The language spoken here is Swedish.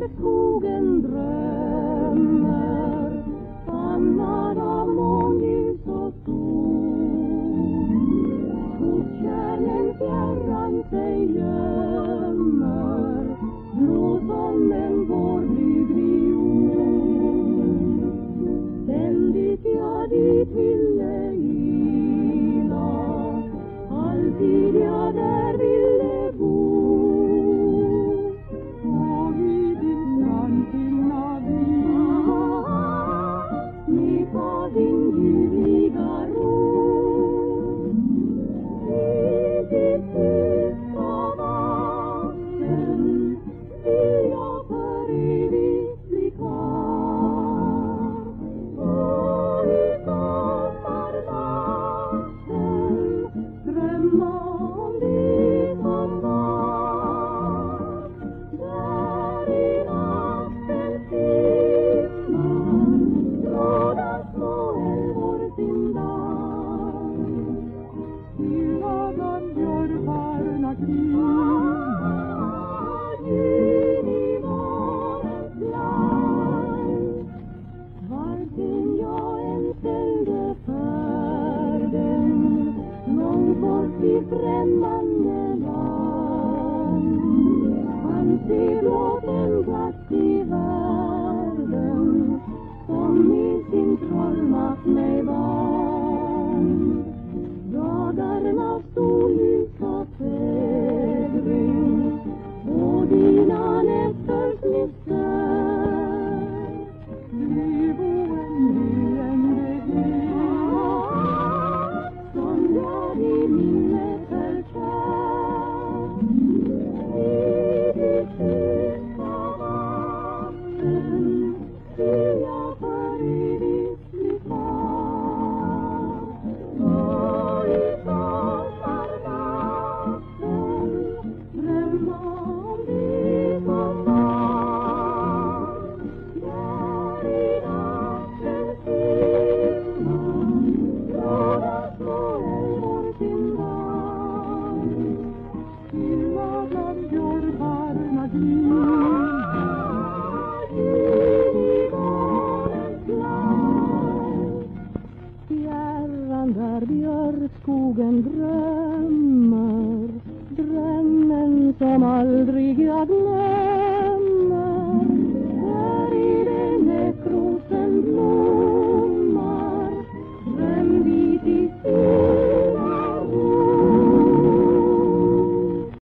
skogen drömmer, famnad av månljus och sol. Skogskärnen fjärran sig gömmer, blå som en vårblyg viol. Ständigt jag dit ville ila, alltid jag där ville bo. Och vid din strandfinna vila, med din ljuvliga ro. I ditt tysta vatten vill jag för evigt bli kvar. Och i sommarnatten drömma om det som var. Där i nattens timmar råda små älvor sin dans. Stilla bland björkarna klingar ljud i vårens land. Varken jag än ställde färden långt bort i främmande land. Han ser åt en plats i världen som i sin trollmakt mig vann. Dagarnas sollysa fägring och dina nätters mister blev